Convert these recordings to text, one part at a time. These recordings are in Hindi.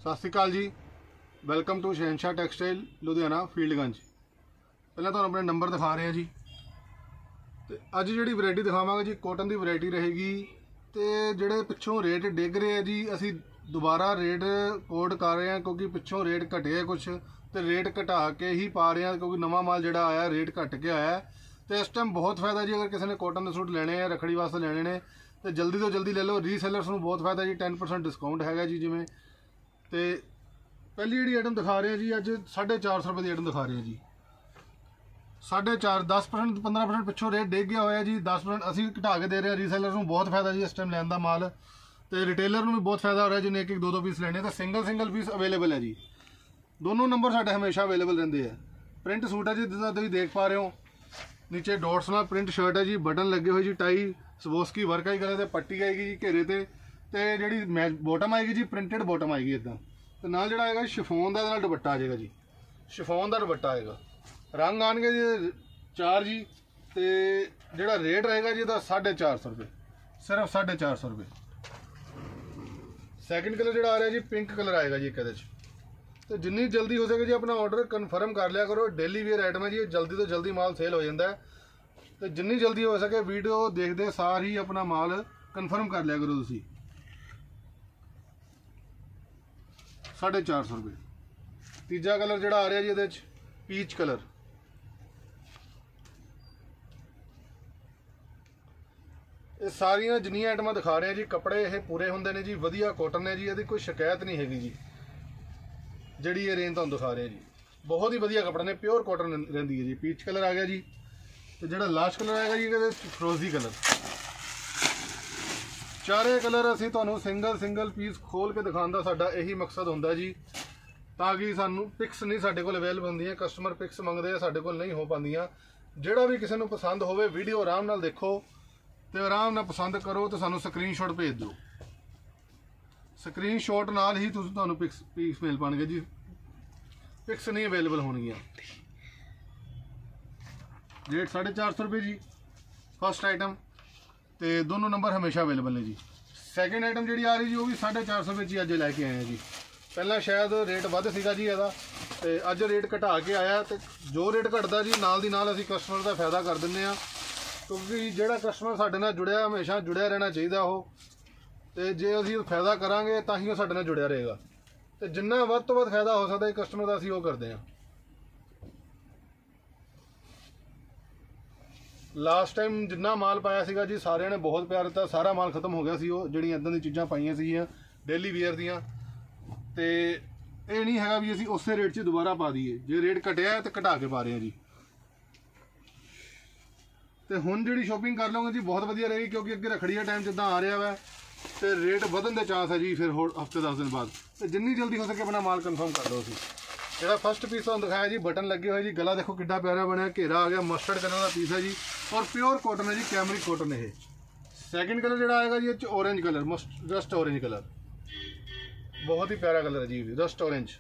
सत Shri Akal ji, welcome to Shahenshah textile Ludhiana Fieldganj. पहले तो अपने नंबर दिखा रहे हैं जी। तो अज जी वैरायटी दिखावांगे जी कॉटन की वैरायटी रहेगी। तो जोड़े पिछों रेट डिग रहे हैं जी, असी दोबारा रेट कोड कर रहे हैं क्योंकि पिछों रेट घटे है कुछ, तो रेट घटा के ही पा रहे हैं क्योंकि नवा माल जोड़ा आया रेट घट के आया। तो इस टाइम बहुत फायदा जी, अगर किसी ने कॉटन के सूट लेने हैं रखड़ी वास्ते लेने ने तो जल्दी तो जल्दी ले लो। रीसेलर्स को बहुत फायदा जी, 10% डिस्काउंट है जी। जिमें तो पहली जी आइटम दिखा रहे हैं जी, अज 450 रुपये की आइटम दिखा रहे हैं जी। 4.5 10% 15% पिछों रेट डिग गया होया जी। 10% असी घटा के दे रहे हैं। रीसेलर को बहुत फायदा जी इस टाइम लैन का माल, तो रिटेलर में भी बहुत फायदा हो रहा है जिन्हें एक दो पीस लेने। तो सिंगल पीस अवेलेबल है जी। दोनों नंबर साढ़े हमेशा अवेलेबल रहते हैं। प्रिंट सूट है जी, जिदा तुम देख पा रहे हो, नीचे डॉट्स नाल प्रिंट शर्ट है जी, बटन लगे हुए जी, टाई सवोस्की वर्क आई गले, पट्टी आएगी जी घेरे ते, जी बॉटम आएगी जी, प्रिंटेड बॉटम आएगी इदा। तो नाल जो आएगा शिफोन का दुपट्टा आ जाएगा जी, शिफोन का दुपट्टा आएगा। रंग आएंगे जी 4 जी। तो जोड़ा रेट रहेगा जी इसका 450 रुपये, सिर्फ 450 रुपये। सैकेंड कलर जो आ रहा है जी पिंक कलर आएगा जी एक। तो जिन्नी जल्दी हो सके जी अपना ऑर्डर कन्फर्म कर लिया करो। डेली वेयर आइटम है जी, जल्दी तो जल्दी माल सेल हो जाता है। तो जिन्नी जल्दी हो सके वीडियो देखते सार ही अपना माल कन्फर्म कर लिया करो तुसी। 450 रुपये। तीजा कलर जो आ रहा है जी ये पीच कलर, ये सारिया जिन्नियां आइटम दिखा रहे हैं जी, कपड़े ये पूरे होंगे ने जी, वधिया कॉटन है जी, यदि कोई शिकायत नहीं हैगी जी। जी ये रेंज तुहानूं दिखा रहे हैं जी, बहुत ही वधिया कपड़े ने, प्योर कॉटन रही है जी। पीच कलर आ गया जी। तो जो लास्ट कलर आएगा जी फिरोजी कलर। चारे कलर असीं तुहानूं सिंगल पीस खोल के दिखाने का साडा यही मकसद होंदा जी, ताकि सानू पिक्स नहीं साडे कोल अवेलेबल होंदियां। कस्टमर पिक्स मंगते हैं, साडे कोल नहीं हो पांदियां। जिहड़ा भी किसी नूं पसंद होवे वीडियो आराम नाल देखो तो आराम नाल पसंद करो, तो सानू स्क्रीनशॉट भेज दो। स्क्रीनशॉट नाल ही तुहानूं पीस मिल पाएंगे जी, पिक्स नहीं अवेलेबल होणगियां। रेट 450 रुपये जी फस्ट आइटम। तो दोनों नंबर हमेशा अवेलेबल है जी। सैकेंड आइटम जी आ रही जी, वो भी 450 रुपये जी अज लैके आए हैं जी। पहला शायद रेट वध सीगा जी ਇਹਦਾ, तो अज रेट घटा के आया। तो जो रेट घटदा जी नाल दी नाल असीं कस्टमर का फायदा कर दिंदे आ, क्योंकि जिहड़ा कस्टमर साडे नाल जुड़िया हमेशा जुड़िया रहना चाहिए हो। तो जे असीं फायदा करांगे तां ही साडे नाल जुड़िया रहेगा। तो जिन्ना वध तो वध फायदा हो सकता है कस्टमर का, असीं वो करते हैं। लास्ट टाइम जिन्ना माल पाया सीगा जी, सारिਆਂ ने बहुत प्यार दिता। सारा माल खत्म हो गया सी, वो जिहड़ियां इदां दी चीज़ां पाईयां सीगीआं डेली वेयर दियां। तो ये नहीं है भी असीं उसे रेट 'च दोबारा पा दईए। जे रेट घटिया तो घटा के पा रहे हैं जी। तो हुण जिहड़ी शॉपिंग कर लोगे जी बहुत वधिया रहेगी, क्योंकि अगे रखड़ी का टाइम जिद्दां आ रहा वै, तो रेट वधन के चांस है जी फिर होर हफ्ते 10 दिन बाद। तो जिन्नी जल्दी हो सके अपना माल कन्फर्म कर दो। असीं जो फस्ट पीस तुहानूं दिखाया जी, बटन लगे हुए जी, गला देखो किड्डा प्यारा बनया, घेरा आ गया, मस्टर्ड कलर का पीस है जी, और प्योर कॉटन है जी, कैमरिक कॉटन है। सैकेंड कलर जो आएगा जी ये orange colour, rust orange colour, बहुत ही प्यारा कलर है जी, रस्ट ऑरेंज।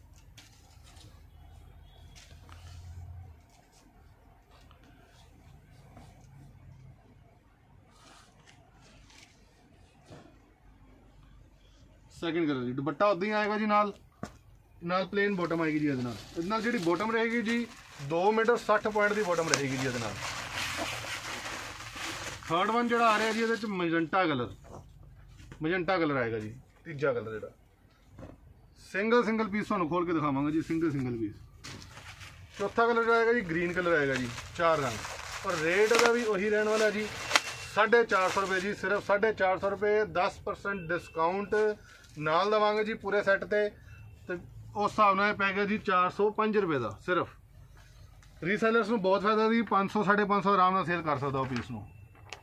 सैकेंड कलर जी, दुपट्टा उदा ही आएगा जी, नाल प्लेन बॉटम आएगी जी। जी बॉटम रहेगी जी 2 मीटर 60 पॉइंट की बॉटम रहेगी जी। थर्ड वन जो आ रहा है जी ये मजेंटा कलर आएगा जी। तीजा कलर जो सिंगल पीस तुहानूं खोल के दिखावांगा जी, सिंगल पीस। चौथा कलर जो आएगा जी ग्रीन कलर आएगा जी, 4 रंग। और रेट का भी वही रहने वाला जी, 450 रुपये जी, सिर्फ 450 रुपये। 10% डिस्काउंट नाल देवांगे जी पूरे सैट ते। तो उस हिसाब नाल पै गया जी 405 रुपये का सिर्फ। रीसेलर्स को बहुत फायदा जी, 500 550 आराम नाल सेल कर सकता वो पीस नूं।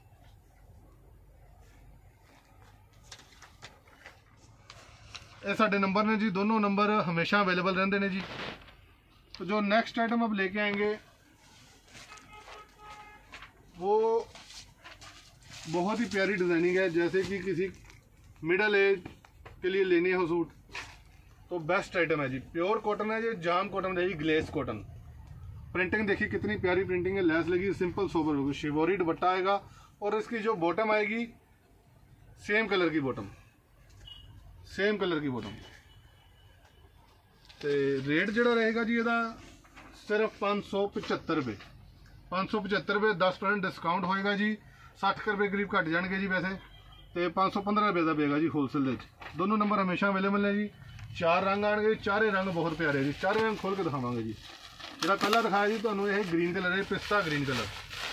ये साडे नंबर ने जी, दोनों नंबर हमेशा अवेलेबल रहते हैं जी। तो जो नेक्स्ट आइटम अब लेके आएंगे वो बहुत ही प्यारी डिज़ाइनिंग है, जैसे कि किसी मिडल एज के लिए लेने हो सूट तो बेस्ट आइटम है जी। प्योर कॉटन है जी, जाम कॉटन है जी, ग्लेस कॉटन। प्रिंटिंग देखिए कितनी प्यारी प्रिंटिंग है, लेस लगी, सिंपल सोबर होगी, शिवोरी दुपट्टा आएगा। और इसकी जो बॉटम आएगी सेम कलर की बॉटम, तो रेट जोड़ा रहेगा जी ਇਹਦਾ सिर्फ 575 रुपये 575 रुपये 10% डिस्काउंट होएगा जी 60 रुपये करीब घट जाएंगे जी वैसे तो 515 रुपये का पेगा जी होलसेल दोनों नंबर हमेशा अवेलेबल है जी। 4 रंग आएंगे चारे रंग बहुत प्यारे जी चारे रंग खोल के दिखावांगे जी। जो कलर दिखाया जी तो यह ग्रीन कलर है पिस्ता ग्रीन कलर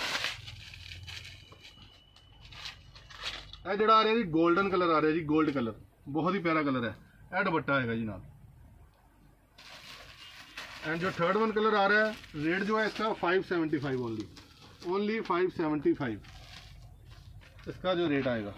यह जोड़ा आ रहा जी गोल्डन कलर आ रहा जी गोल्ड कलर बहुत ही प्यारा कलर है यह दुपट्टा आएगा जी नाल। एंड जो थर्ड वन कलर आ रहा है रेट जो है इसका 575 ओनली 575 इसका जो रेट आएगा।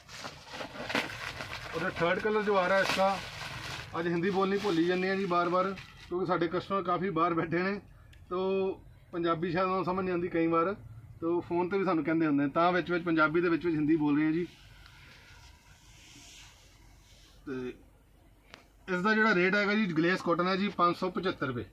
और जो थर्ड कलर जो आ रहा है इसका अज हिंदी बोलनी भुली जाने जी बार बार क्योंकि साढ़े कस्टमर काफ़ी बाहर बैठे ने तो पंजाबी शायद उन्होंने समझ नहीं आती कई बार तो फोन पर भी सानू कहते होंगे तो पंजाबी के हिंदी बोल रहे हैं जी। तो इसका जो रेट आएगा जी ग्लेस कॉटन है जी 575 रुपये।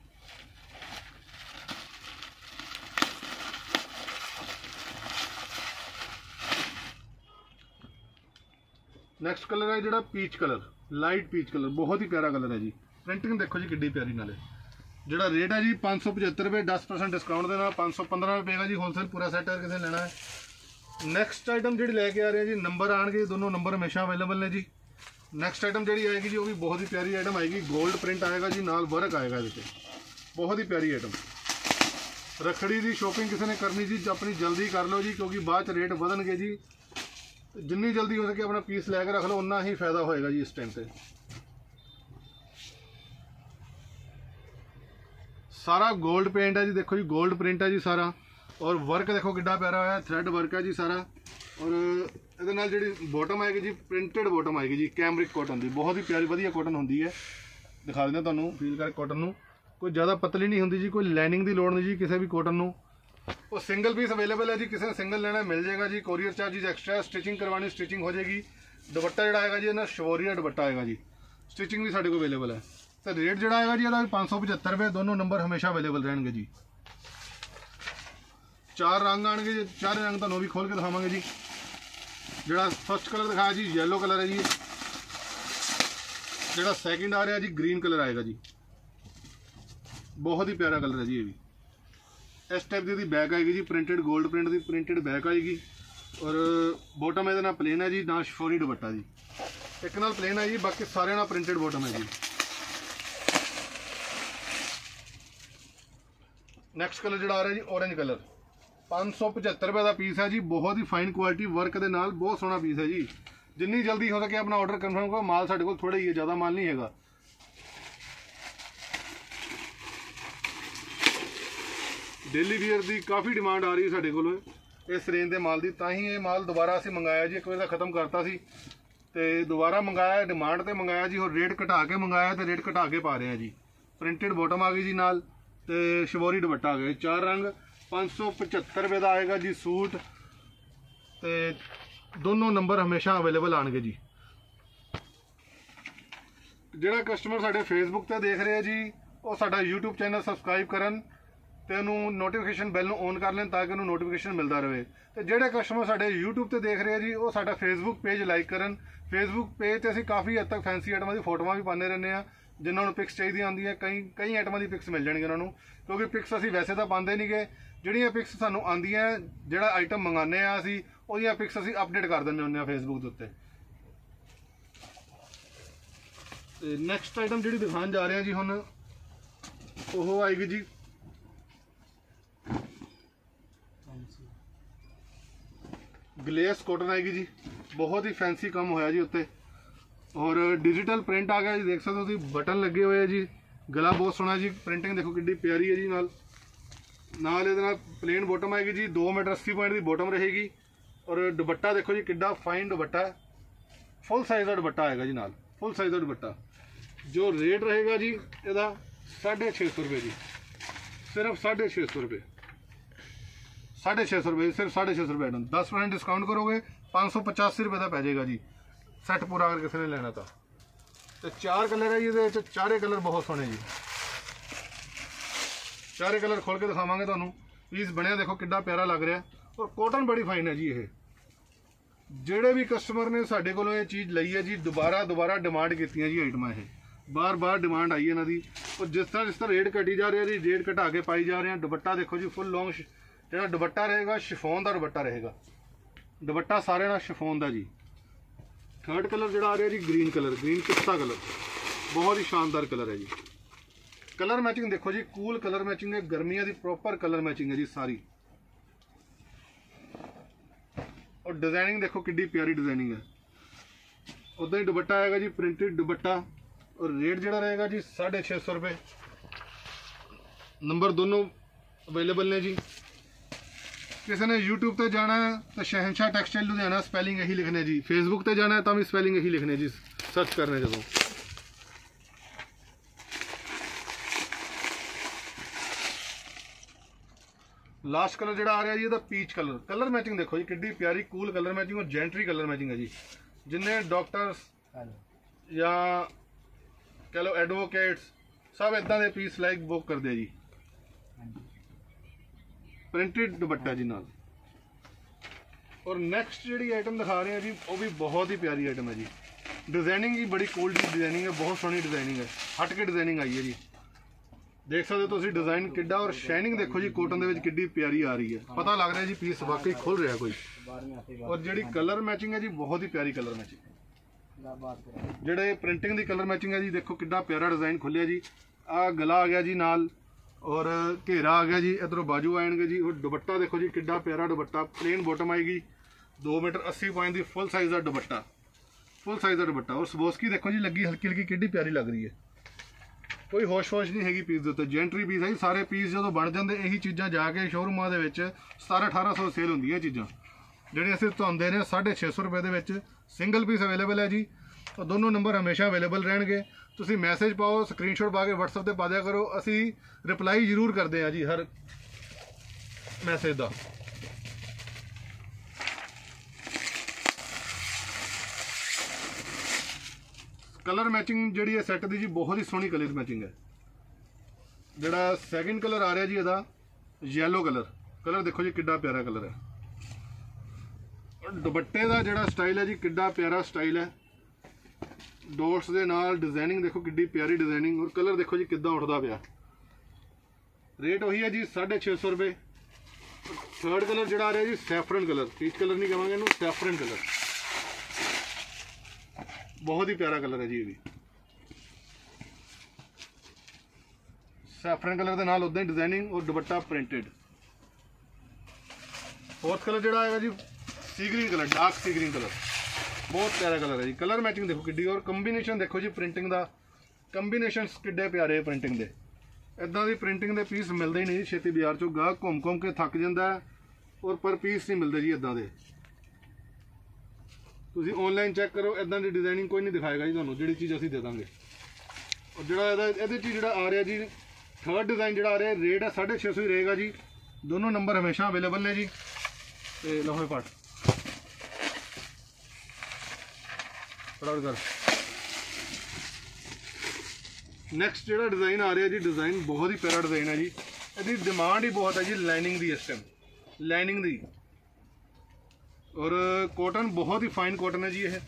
नैक्सट कलर है जो peach colour light peach colour बहुत ही प्यारा कलर है जी। प्रिंटिंग देखो जी किड्डी प्यारी नाले जो रेट है जी 575 रुपये 10% डिस्काउंट के 515 रुपये का जी होलसेल पूरा सैट है किसी लेना है। नैक्सट आइटम जी लैके आ रहे हैं जी नंबर आएंगे दोनों नंबर हमेशा अवेलेबल ने जी। नैक्सट आइटम जी आएगी जी वो भी बहुत ही प्यारी आइटम आएगी गोल्ड प्रिंट आएगा जी नाल वर्क आएगा ये बहुत ही प्यारी आइटम। रखड़ी की शॉपिंग किसी ने करनी जी अपनी जल्दी कर लो जी क्योंकि बाद रेट बढ़नगे जी जिन्नी जल्दी हो सके अपना पीस लैके रख लो उन्ना ही फायदा होएगा जी इस टाइम से। सारा गोल्ड पेंट है जी देखो जी गोल्ड प्रिंट है जी सारा और वर्क देखो किड्डा प्यारा है थ्रेड वर्क है जी सारा। और जी बॉटम आएगी जी प्रिंटेड बॉटम आएगी जी कैमरिक कॉटन की बहुत ही प्यारी वधिया कॉटन होंगी है दिखा देना तुहानू फील कर कॉटन नू कोई ज़्यादा पतली नहीं होंगी जी कोई लाइनिंग की लोड़ नहीं जी किसी भी कॉटन नू। वो सिंगल पीस अवेलेबल है जी किसी ने सिंगल लेना मिल जाएगा जी कोरियर चार्जिज एक्स्ट्रा स्टिचिंग करवानी स्टिचिंग हो जाएगी। दुपट्टा जो आएगा जी ना शिवोरी का दुपट्टा आएगा जी स्टिचिंग भी साढ़े को अवेलेबल है। तो रेट जो आएगा जी 575 रुपये दोनों नंबर हमेशा अवेलेबल रहेंगे जी। 4 रंग आएंगे जी 4 रंग तुहानू भी खोल के दिखावांगे जी। जो फर्स्ट कलर दिखाया जी येलो कलर है जी जो सैकेंड आ रहा है जी ग्रीन कलर आएगा जी बहुत ही प्यारा कलर है जी। ये भी इस टाइप की बैक आएगी जी प्रिंटेड गोल्ड प्रिंट की प्रिंटेड बैक आएगी और बॉटम ये प्लेन है जी ना शिफोरी दुपट्टा जी एक नाल प्लेन है जी बाकी सारे ना प्रिंटेड बॉटम है जी। नैक्सट कलर जो आ रहा है जी ऑरेंज कलर 575 रुपये का पीस है जी बहुत ही फाइन क्वालिटी वर्क के नाल बहुत सोहना पीस है जी। जिन्नी जल्दी हो सके अपना ऑर्डर कन्फर्म करो माल साढ़े को थोड़ा ही है ज़्यादा माल नहीं है। डेली वीयर की काफ़ी डिमांड आ रही है साढ़े को इस रेंज के माल की ताही ये माल दोबारा असी मंगाया जी एक बार खत्म करता सी ते दोबारा मंगाया डिमांड ते मंगाया जी और रेट घटा के मंगाया तो रेट घटा के पा रहे हैं जी। प्रिंटेड बॉटम आ गई जी नाल ते शिवोरी दुपट्टा आ गया 4 रंग 575 रुपये का आएगा जी सूट ते दोनों नंबर हमेशा अवेलेबल आएंगे जी। जोड़ा कस्टमर साढ़े फेसबुक पर देख रहे हैं जी वो साडा यूट्यूब चैनल सबसक्राइब करन ते नोटिफिकेशन बैल ऑन कर लें ताकि उन्होंने नोटिफिकेशन मिलता रहे। तो जोड़े कस्टमर साढ़े यूट्यूब पर देख रहे हैं जी वो साडा फेसबुक पेज लाइक करन। फेसबुक पेज से असीं काफ़ी हद तक फैंसी आइटमां की फोटोआं भी पाते रहने जिन्होंने पिक्स चाहिए आती है कई आइटमां की पिक्स मिल जाएगी उन्होंने क्योंकि पिक्स असीं वैसे तो पाते नहीं गए जिहड़ियां पिक्स सानूं आंदियां जिहड़ा आइटम मंगाने असीं उहदियां पिक्स असीं अपडेट कर दिंदे हुंदे फेसबुक के उत्ते। नैक्सट आइटम जी दिखाने जा रहे हैं जी हुण वो आएगी जी ग्लेस कॉटन आएगी जी बहुत ही फैंसी काम होया जी उत्ते और डिजिटल प्रिंट आ गया जी देख सकते हो बटन लगे हुए हैं जी गला बहुत सोहना जी प्रिंटिंग देखो किड्डी प्यारी है जी नाल प्लेन बॉटम आएगी जी 2 मीटर 80 पॉइंट की बॉटम रहेगी और दुपट्टा देखो जी किड्डा फाइन दुपट्टा फुल साइज का दुपट्टा आएगा जी नाल फुल साइज का दुपट्टा। जो रेट रहेगा जी इसका 650 रुपये जी सिर्फ 650 रुपये 650 रुपये सिर्फ 650 रुपये आइटम 10% डिस्काउंट करोगे 585 रुपये का पै जाएगा जी सैट पूरा अगर किसी ने लेना तो 4 कलर है जी चारे कलर बहुत सोहने जी चारे कलर खोल के दिखावांगे तुहानू पीस बनया देखो किड्डा प्यारा लग रहा है और कॉटन बड़ी फाइन है जी। ये जेड़े भी कस्टमर ने साडे कोलों ये चीज़ लई है जी दोबारा डिमांड की जी आइटमां ये बार बार डिमांड आई है इन्हां दी। और जिस तरह रेट घटी जा रहा है जी, रेट घटा के पाई जा रहे हैं। दुपट्टा देखो जी, फुल लॉन्ग जो दुपट्टा रहेगा शिफोन का दुपट्टा रहेगा। दुपट्टा सारे ना शिफोन का जी। थर्ड कलर जो आ रहा है जी ग्रीन कलर, ग्रीन पिस्ता कलर, बहुत ही शानदार कलर है जी। कलर मैचिंग देखो जी, कूल कलर मैचिंग है, गर्मियों की प्रॉपर कलर मैचिंग है जी सारी। और डिजाइनिंग देखो किड्डी प्यारी डिजाइनिंग है। उदा ही दुपट्टा आएगा जी प्रिंटेड दुपट्टा। और रेट जो रहेगा जी 650 रुपये। नंबर दोनों अवेलेबल ने जी। किसी ने यूट्यूब पर जाना है तो शहनशाह टैक्सटाइल लुधियाना स्पैलिंग यही लिखने जी। फेसबुक पर जाना है तो भी स्पैलिंग यही लिखने जी, सर्च करने जो। लास्ट कलर जो आ रहा है जी पीच कलर। कलर मैचिंग देखो जी किड्डी प्यारी कूल कलर मैचिंग और जेंट्री कलर मैचिंग है जी। जिन्हें डॉक्टर्स या कह लो एडवोकेट्स सब इदा के पीस लाइक बुक करते हैं जी। प्रिंटेड दुपट्टा जी नाल। और नेक्स्ट जी आइटम दिखा रहे हैं जी, वो भी बहुत ही प्यारी आइटम है जी। डिजाइनिंग ही बड़ी कूल जी डिजाइनिंग है, बहुत सोहनी डिजाइनिंग है, हट के डिजाइनिंग आई है जी। देख सकते हो तुम डिजाइन किड्डा। और शाइनिंग देखो जी कोटन के किड्डी प्यारी आ रही है, पता लग रहा है जी पीस वाकई खुल रहा कोई। और जी कलर मैचिंग है जी बहुत ही प्यारी कलर मैचिंग। जेडे प्रिंटिंग की कलर मैचिंग है जी, देखो किड्डा प्यारा डिजाइन खुलिया जी। आ गला आ गया जी नाल, और घेरा आ गया जी, इधरों बाजू आएंगे जी। और दुपट्टा देखो जी किड्डा प्यारा दुपट्टा, प्लेन बॉटम आएगी, 2 मीटर 80 पॉइंट की फुल साइज का दुपट्टा, फुल साइज का दुपट्टा। और सबोस्की देखो जी लगी हल्की हल्की किड्डी प्यारी लग रही है, कोई होश होश नहीं हैगी पीस के उत्ते। जेंट्री पीस है जी सारे। पीस जो बन जाते यही चीज़ां जाके शोरूमां दे विच 1700-1800 सेल होंदी चीज़ां, जिहड़े असीं तुहानूं दे रहे हैं 650 रुपए दे विच। सिंगल पीस अवेलेबल है जी। तो दोनों नंबर हमेशा अवेलेबल रहणगे। तुसीं मैसेज पाओ, स्क्रीनशॉट पा के WhatsApp ते पा दिया करो, असीं रिप्लाई जरूर करते हैं जी हर मैसेज का। कलर मैचिंग जी सैट की जी बहुत ही सोहनी कलर मैचिंग है। जोड़ा सैकेंड कलर आ रहा जी यदा येलो कलर, कलर देखो जी किड्डा प्यारा कलर है। और दुपट्टे का जोड़ा स्टाइल है जी किड्डा प्यारा स्टाइल है, डॉट्स के नाल डिजाइनिंग देखो किड्डी प्यारी डिजाइनिंग। और कलर देखो जी किद्दां उठदा पिया। रेट वही है जी 650 रुपये। थर्ड कलर जोड़ा आ रहा जी सैफरन कलर, पीच कलर नहीं कहेंगे इन्हू, सैफरन कलर, बहुत ही प्यारा कलर है जी। ये भी सैफरन कलर के नाल उदा ही डिजाइनिंग और दुपट्टा प्रिंटेड। फोर्थ कलर जो आएगा जी sea green colour, dark sea green colour, बहुत प्यारा कलर है जी। कलर मैचिंग देखो किड्डी। और कंबीनेशन देखो जी प्रिंटिंग का, कंबीनेशन किड्डे प्यारे प्रिंटिंग के। इदा की प्रिंटिंग के पीस मिलते ही नहीं छेती बाजार चो, गाहक घूम घूम के थक जाता है और पर पीस नहीं मिलते जी इदा के। तुसीं ऑनलाइन चैक करो, इदा की डिजाइनिंग कोई नहीं दिखाएगा जी तुहानूं, जिहड़ी चीज़ असीं दे देंगे। और जोड़ा ये आ रहा जी थर्ड डिजाइन जो आ रहा है, रेट है 650 ही रहेगा जी। दोनों नंबर हमेशा अवेलेबल ने जी। तो लोहे पाट कर। नैक्सट जो डिजाइन आ रहा है जी, डिजाइन बहुत ही प्यारा डिजाइन है जी। इसकी डिमांड ही बहुत है जी लाइनिंग की इस टाइम, लाइनिंग की। और कॉटन बहुत ही फाइन कॉटन है जी। ये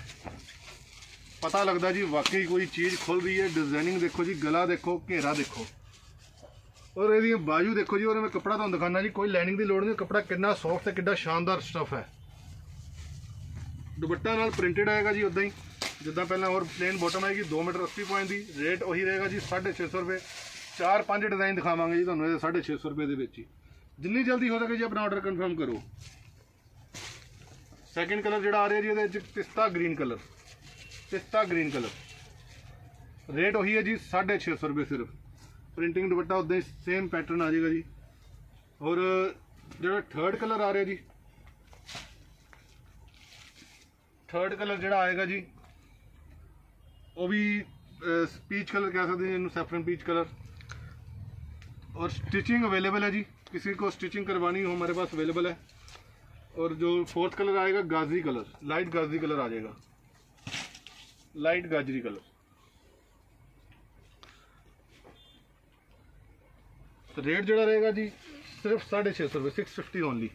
पता लगता जी वाकई कोई चीज़ खुल रही है। डिजाइनिंग देखो जी, गला देखो, घेरा देखो, और ये बाजू देखो जी। और मैं कपड़ा तुहानूं दिखाना जी, कोई लाइनिंग की लोड़ नहीं। कपड़ा कितना सॉफ्ट है, कितना शानदार स्टफ है। दुपट्टा नाल प्रिंटेड आएगा जी उदा ही जिदा पहले। और प्लेन बॉटम आएगी, 2 मीटर 80 पॉइंट की। रेट वही रहेगा जी 650 रुपये। 4-5 डिजाइन दिखावांगे जी तुहानूं 650 रुपये के। जिन्नी जल्दी हो सके जी अपना ऑर्डर कन्फर्म करो। सैकेंड कलर जो आ रहा है जी ये पिस्ता ग्रीन कलर, पिस्ता ग्रीन कलर। रेट वही है जी 650 रुपये सिर्फ। प्रिंटिंग दुपट्टा उदा ही सेम पैटर्न आ जाएगा जी। और जो थर्ड कलर आ रहा है जी, थर्ड कलर जो आएगा जी वो भी पीच कलर कह सकते हैं इन्होंने, सैफरन पीच कलर। और स्टिचिंग अवेलेबल है जी, किसी को स्टिचिंग करवानी हो हमारे पास अवेलेबल है। और जो फोर्थ कलर आएगा गाजरी कलर, लाइट गाजरी कलर आ जाएगा, लाइट गाजरी कलर। तो रेट जो रहेगा जी सिर्फ 650 रुपये, 650 ओनली।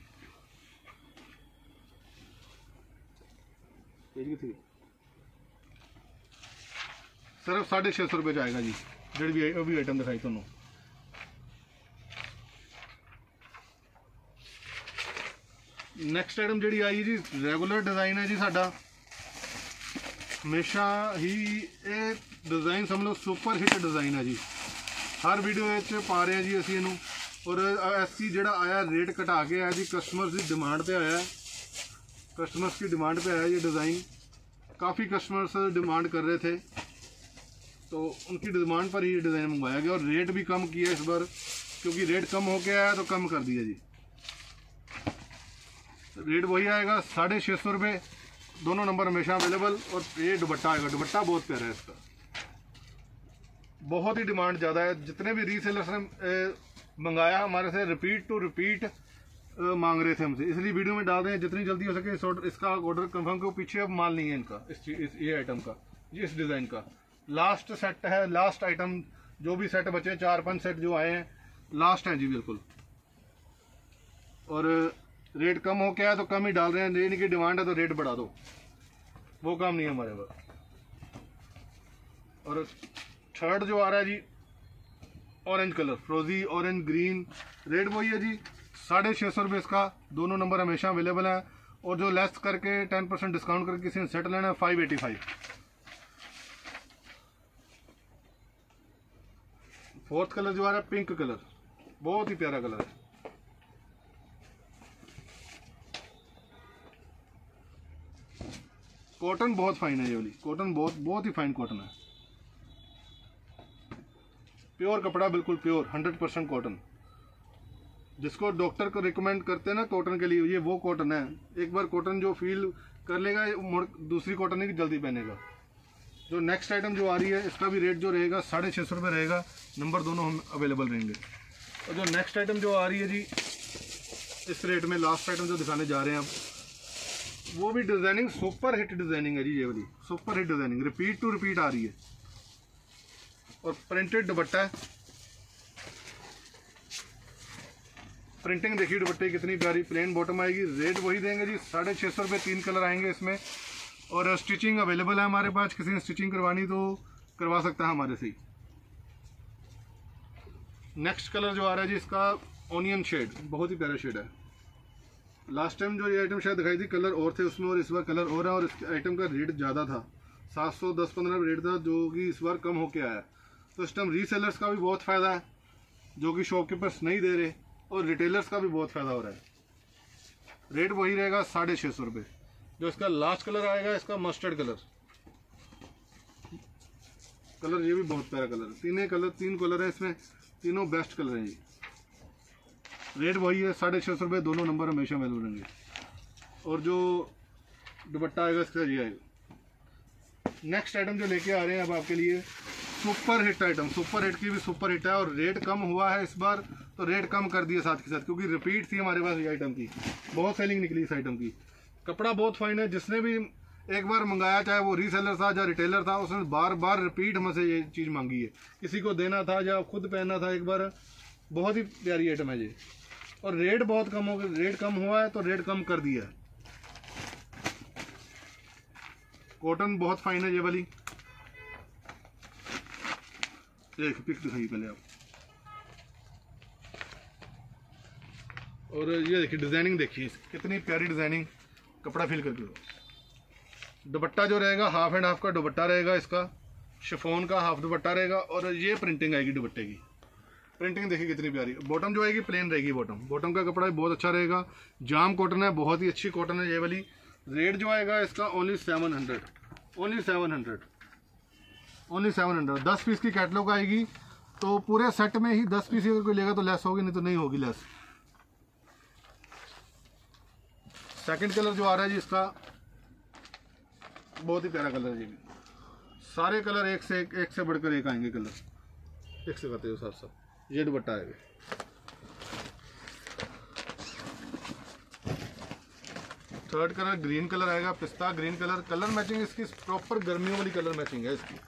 सिर्फ 650 रुपये आएगा जी। जी भी आइटम दिखाई थोनों। नैक्सट आइटम जी आई जी रेगूलर डिज़ाइन है जी साडा हमेशा ही ये डिज़ाइन समझ लो सुपर हिट डिज़ाइन है जी। हर वीडियो पा रहे हैं जी असी इनू और ऐसी जोड़ा आया रेट घटा के आया जी कस्टमर्स की डिमांड पे आया। कस्टमर्स की डिमांड पे आया ये डिज़ाइन। काफ़ी कस्टमर्स डिमांड कर रहे थे तो उनकी डिमांड पर ही ये डिज़ाइन मंगवाया गया और रेट भी कम किया इस बार क्योंकि रेट कम हो गया है तो कम कर दिया जी। रेट वही आएगा 650 रुपये। दोनों नंबर हमेशा अवेलेबल। और ये दुपट्टा आएगा। दुपट्टा बहुत प्यारा है इसका। बहुत ही डिमांड ज़्यादा है। जितने भी रीसेलर्स ने मंगाया हमारे से रिपीट टू रिपीट मांग रहे थे हमसे, इसलिए वीडियो में डाल रहे हैं जितनी जल्दी हो सके इसका ऑर्डर कंफर्म करो। पीछे अब माल नहीं है इनका ये आइटम का जी। इस डिज़ाइन का लास्ट सेट है। लास्ट आइटम जो भी सेट बचे 4-5 सेट जो आए हैं लास्ट हैं जी बिल्कुल। और रेट कम हो गया है तो कम ही डाल रहे हैं। लेने की डिमांड है तो रेट बढ़ा दो, वो काम नहीं है हमारे पास। और थर्ड जो आ रहा है जी ऑरेंज कलर, फ्रोजी ऑरेंज ग्रीन। रेट वही है जी 650 रुपये इसका। दोनों नंबर हमेशा अवेलेबल है। और जो लेस करके 10% डिस्काउंट करके किसी ने सेट लेना है 585। फोर्थ कलर जो आ रहा है पिंक कलर, बहुत ही प्यारा कलर है। कॉटन बहुत फाइन है ये वाली। कॉटन बहुत ही फाइन कॉटन है। प्योर कपड़ा, बिल्कुल प्योर 100% कॉटन। जिसको डॉक्टर को रिकमेंड करते हैं ना कॉटन के लिए, ये वो कॉटन है। एक बार कॉटन जो फील कर लेगा दूसरी कॉटन ही जल्दी पहनेगा। जो नेक्स्ट आइटम जो आ रही है इसका भी रेट जो रहेगा 650 रुपये रहेगा। नंबर दोनों हम अवेलेबल रहेंगे। और जो नेक्स्ट आइटम जो आ रही है जी इस रेट में लास्ट आइटम जो दिखाने जा रहे हैं आप, वो भी डिज़ाइनिंग सुपर हिट डिज़ाइनिंग है जी। ये वाली super hit designing repeat to repeat आ रही है। और प्रिंटेड दुपट्टा है। प्रिंटिंग देखिए दुपट्टे कितनी प्यारी। प्लेन बॉटम आएगी। रेट वही देंगे जी 650 रुपये। 3 कलर आएंगे इसमें। और स्टिचिंग अवेलेबल है हमारे पास। किसी ने स्टिचिंग करवानी तो करवा सकता है हमारे से ही। नेक्स्ट कलर जो आ रहा है जी इसका ऑनियन शेड, बहुत ही प्यारा शेड है। लास्ट टाइम जो ये आइटम शायद दिखाई थी कलर और थे उसमें, और इस बार कलर और है। और इस आइटम का रेट ज़्यादा था, 710-15 रेट था, जो कि इस बार कम होके आया। तो इस टाइम रीसेलर्स का भी बहुत फ़ायदा है जो कि शॉपकीपर्स नहीं दे रहे, और रिटेलर्स का भी बहुत फ़ायदा हो रहा है। रेट वही रहेगा 650 रुपये। जो इसका लास्ट कलर आएगा इसका मस्टर्ड कलर। कलर ये भी बहुत प्यारा कलर है। 3 कलर है इसमें, तीनों बेस्ट कलर हैं जी। रेट वही है 650 रुपये। दोनों नंबर हमेशा अवेलेबल रहेंगे। और जो दुपट्टा आएगा इसका ये आएगा। नेक्स्ट आइटम जो लेके आ रहे हैं अब आपके लिए super hit item. Super hit की भी सुपर हिट है। और रेट कम हुआ है इस बार तो रेट कम कर दिया साथ के साथ, क्योंकि रिपीट थी हमारे पास ये आइटम की। बहुत सेलिंग निकली इस आइटम की। कपड़ा बहुत फाइन है। जिसने भी एक बार मंगाया, चाहे वो रीसेलर था या रिटेलर था, उसने बार बार रिपीट हमसे ये चीज़ मांगी है। किसी को देना था या खुद पहनना था एक बार। बहुत ही प्यारी आइटम है ये। और रेट बहुत कम हो गया। रेट कम हुआ है तो रेट कम कर दिया है। कॉटन बहुत फाइन है ये वाली। एक पिक दिखाइए पहले आप। और ये देखिए डिजाइनिंग देखिए कितनी प्यारी डिजाइनिंग। कपड़ा फील करके लो। दुपट्टा जो रहेगा हाफ एंड हाफ का दुपट्टा रहेगा इसका। शिफॉन का हाफ दुपट्टा रहेगा। और ये प्रिंटिंग आएगी दुपट्टे की। प्रिंटिंग देखिए कितनी प्यारी। बॉटम जो आएगी प्लेन रहेगी। बॉटम का कपड़ा भी बहुत अच्छा रहेगा। जाम कॉटन है, बहुत ही अच्छी कॉटन है ये वाली। रेट जो आएगा इसका ओनली 700। ओनली 700। 10 पीस की कैटलॉग आएगी। तो पूरे सेट में ही 10 पीस अगर कोई लेगा तो लेस होगी, नहीं तो नहीं होगी लेस। सेकंड कलर जो आ रहा है जी इसका बहुत ही प्यारा कलर है जी। सारे कलर एक से बढ़कर एक आएंगे। कलर एक से करते हो साथ साथ। ये दुपट्टा आएगा। थर्ड कलर ग्रीन कलर आएगा। पिस्ता ग्रीन कलर। कलर मैचिंग इसकी प्रॉपर गर्मियों वाली कलर मैचिंग है इसकी।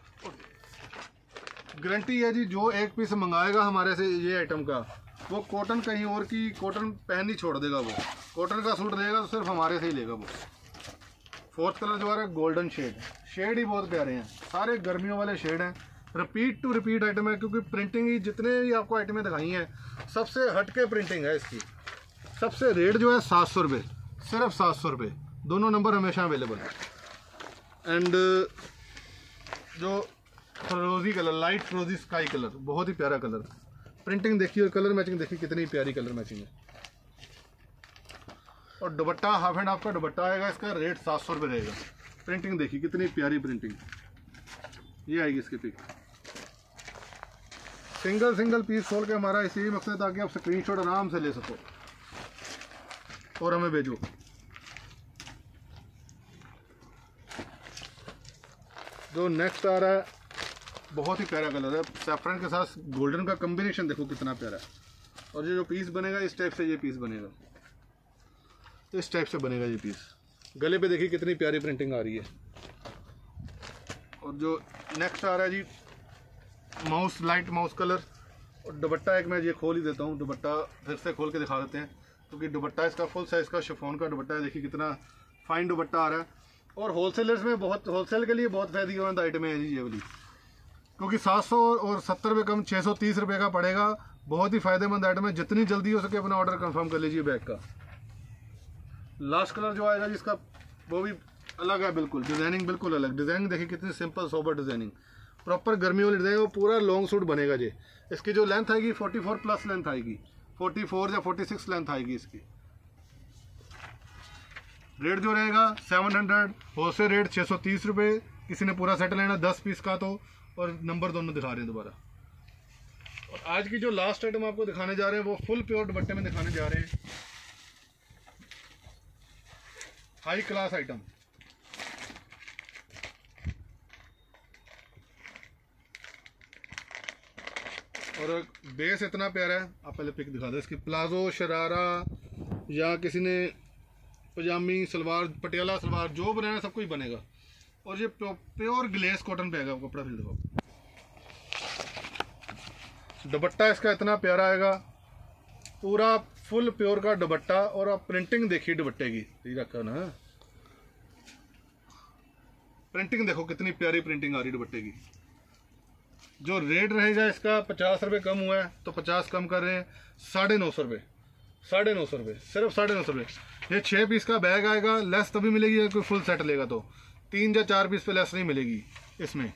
गारंटी है जी जो एक पीस मंगाएगा हमारे से ये आइटम का, वो कॉटन कहीं और की कॉटन पहन ही छोड़ देगा। वो कॉटन का सूट लेगा तो सिर्फ हमारे से ही लेगा। वो फोर्थ कलर जो आ रहा है गोल्डन शेड, शेड ही बहुत प्यारे हैं, सारे गर्मियों वाले शेड हैं। रिपीट टू रिपीट आइटम है, क्योंकि प्रिंटिंग ही जितने भी आपको आइटमें दिखाई हैं सबसे हटके प्रिंटिंग है इसकी। सबसे रेट जो है 700 रुपये, सिर्फ 700 रुपये। दोनों नंबर हमेशा अवेलेबल है। एंड जो rosy colour, light rosy sky colour, बहुत ही प्यारा कलर। प्रिंटिंग देखिए और कलर मैचिंग देखिए, कितनी प्यारी कलर मैचिंग है। और दुपट्टा हाफ एंड हाफ का दुपट्टा आएगा, इसका रेट 700 रुपये रहेगा। प्रिंटिंग देखिए कितनी प्यारी प्रिंटिंग, ये आएगी इसकी पिक। सिंगल सिंगल पीस खोल के हमारा इसी मकसद है ताकि आप स्क्रीनशॉट आराम से ले सको और हमें भेजो। जो नेक्स्ट आ रहा है बहुत ही प्यारा कलर है, सैफरन के साथ गोल्डन का कॉम्बिनेशन देखो कितना प्यारा है। और ये जो पीस बनेगा इस टाइप से, ये पीस बनेगा तो इस टाइप से बनेगा ये पीस। गले पे देखिए कितनी प्यारी प्रिंटिंग आ रही है। और जो नेक्स्ट आ रहा है जी माउस, लाइट माउस कलर। और दुपट्टा एक मैं ये खोल ही देता हूँ, दुपट्टा फिर से खोल के दिखा देते हैं, क्योंकि दुपट्टा इसका फुल साइज़ का शिफॉन का दुपट्टा है। देखिए कितना फाइन दुपट्टा आ रहा है। और होलसेलर्स में बहुत, होलसेल के लिए बहुत फायदेमंद आइटम है जी ये वाली, क्योंकि 700 और 70 रुपये कम 630 रुपये का पड़ेगा। बहुत ही फायदेमंद आइटम है, जितनी जल्दी हो सके अपना ऑर्डर कंफर्म कर लीजिए बैग का। लास्ट कलर जो आएगा जिसका वो भी अलग है, बिल्कुल डिजाइनिंग बिल्कुल अलग। डिजाइनिंग देखिए कितनी सिंपल सोबर डिजाइनिंग, प्रॉपर गर्मी वाली डिजाइन। वो पूरा लॉन्ग सूट बनेगा जी। इसकी जो लेंथ आएगी 44 प्लस लेंथ आएगी, 44 या 46 लेंथ आएगी इसकी। रेट जो रहेगा 700, होलसेल रेट 630 रुपये। किसी ने पूरा सेट लेना 10 पीस का तो, और नंबर दोनों दिखा रहे हैं दोबारा। और आज की जो लास्ट आइटम आपको दिखाने जा रहे हैं वो फुल प्योर दुपट्टे में दिखाने जा रहे हैं। हाई क्लास आइटम, और बेस इतना प्यारा है। आप पहले पिक दिखा दो इसकी। प्लाजो, शरारा या किसी ने पजामी सलवार, पटियाला सलवार, जो बनाना सब कुछ बनेगा। और ये प्योर ग्लेस कॉटन पे आएगा कपड़ा। फिर देखो दुपट्टा इसका इतना प्यारा आएगा, पूरा फुल प्योर का दुपट्टा। और आप प्रिंटिंग देखिए दुपट्टे की, ये रखा ना, प्रिंटिंग देखो कितनी प्यारी प्रिंटिंग आ रही है दुपट्टे की। जो रेट रहेगा इसका 50 रुपये कम हुआ है तो 50 कम कर रहे हैं, 950 रुपये, 950 रुपये, सिर्फ 950 रुपये। ये 6 पीस का बैग आएगा, लेस तभी मिलेगी अगर कोई फुल सेट लेगा तो। 3 या 4 पीस पे लेस नहीं मिलेगी इसमें।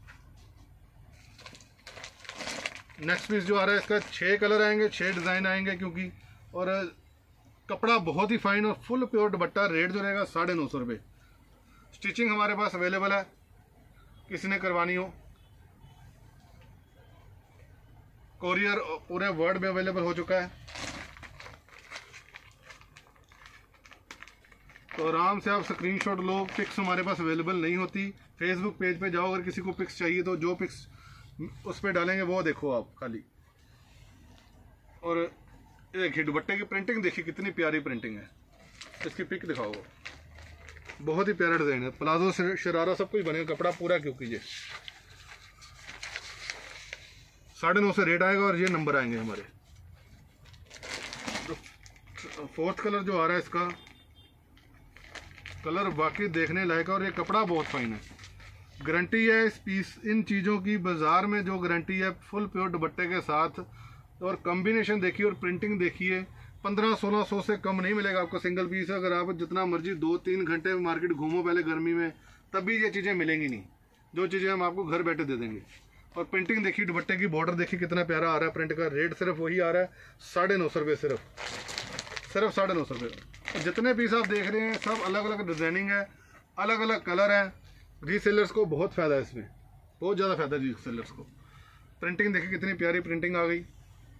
नेक्स्ट पीस जो आ रहा है इसका 6 कलर आएंगे, 6 डिज़ाइन आएंगे क्योंकि। और कपड़ा बहुत ही फाइन और फुल प्योर दुपट्टा। रेट जो रहेगा 950 रुपये। स्टिचिंग हमारे पास अवेलेबल है, किसी ने करवानी हो। कोरियर पूरे वर्ल्ड में अवेलेबल हो चुका है, तो आराम से आप स्क्रीनशॉट लो। पिक्स हमारे पास अवेलेबल नहीं होती। फेसबुक पेज पे जाओ, अगर किसी को पिक्स चाहिए तो जो पिक्स उस पर डालेंगे वो देखो आप खाली। और ये देखिए दुपट्टे की प्रिंटिंग देखिए कितनी प्यारी प्रिंटिंग है। इसकी पिक दिखाओ, बहुत ही प्यारा डिज़ाइन है। प्लाजो, शरारा सब कुछ बनेगा, कपड़ा पूरा क्यों कीजिए। 950 रेट आएगा और ये नंबर आएंगे हमारे। तो फोर्थ कलर जो आ रहा है इसका कलर वाकई देखने लायक है, और ये कपड़ा बहुत फाइन है। गारंटी है इस पीस, इन चीज़ों की बाज़ार में जो गारंटी है फुल प्योर दुपट्टे के साथ। और कॉम्बिनेशन देखिए और प्रिंटिंग देखिए, 1500-1600 से कम नहीं मिलेगा आपको सिंगल पीस। अगर आप जितना मर्जी 2-3 घंटे मार्केट घूमो पहले गर्मी में, तब भी ये चीज़ें मिलेंगी नहीं। जो चीज़ें हम आपको घर बैठे दे देंगे। और प्रिंटिंग देखिए, दुपट्टे की बॉर्डर देखिए कितना प्यारा आ रहा है। प्रिंट का रेट सिर्फ वही आ रहा है 950 रुपये, सिर्फ 950 रुपये। जितने पीस आप देख रहे हैं सब अलग अलग डिजाइनिंग है, अलग अलग कलर है। रीसेलर्स को बहुत फ़ायदा है इसमें, बहुत ज़्यादा फ़ायदा है रीसेलर्स को। प्रिंटिंग देखिए कितनी प्यारी प्रिंटिंग आ गई।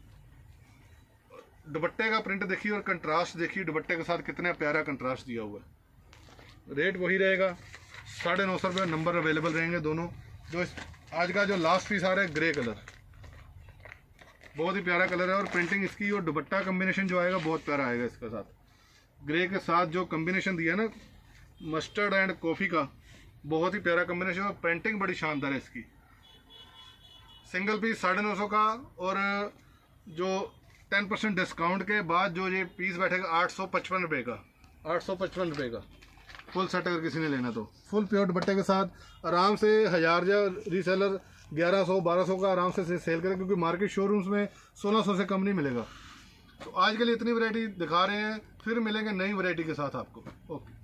दुपट्टे का प्रिंट देखिए और कंट्रास्ट देखिए, दुपट्टे के साथ कितना प्यारा कंट्रास्ट दिया हुआ है। रेट वही रहेगा 950 रुपये। नंबर अवेलेबल रहेंगे दोनों। जो आज का जो लास्ट पीस आ रहा है ग्रे कलर, बहुत ही प्यारा कलर है। और प्रिंटिंग इसकी और दुपट्टा कॉम्बिनेशन जो आएगा बहुत प्यारा आएगा इसके साथ। ग्रे के साथ जो कॉम्बिनेशन दिया ना मस्टर्ड एंड कॉफ़ी का, बहुत ही प्यारा कॉम्बिनेशन। और प्रिंटिंग बड़ी शानदार है इसकी। सिंगल पीस 950 का, और जो 10% डिस्काउंट के बाद जो ये पीस बैठेगा 855 रुपये का, 855 रुपये का। फुल सेट अगर किसी ने लेना तो फुल प्योर दुपट्टे के साथ आराम से 1000 या रीसेलर 1100-1200 का आराम से सेल करें, क्योंकि मार्केट शोरूम्स में 1600 से कम नहीं मिलेगा। तो आज के लिए इतनी वैरायटी दिखा रहे हैं, फिर मिलेंगे नई वैरायटी के साथ आपको। ओके।